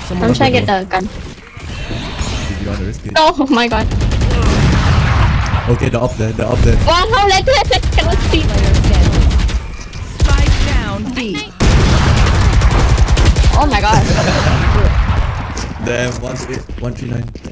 I'm trying to get the gun. Did you want to risk it? Oh my god. Okay, the up there. Wow, no, let cannot see. Spike down B. Oh my god. Damn, 139.